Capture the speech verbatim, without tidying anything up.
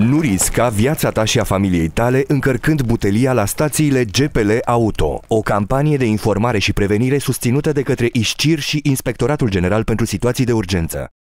Nu risca viața ta și a familiei tale încărcând butelia la stațiile G P L Auto, o campanie de informare și prevenire susținută de către I S C I R și Inspectoratul General pentru Situații de Urgență.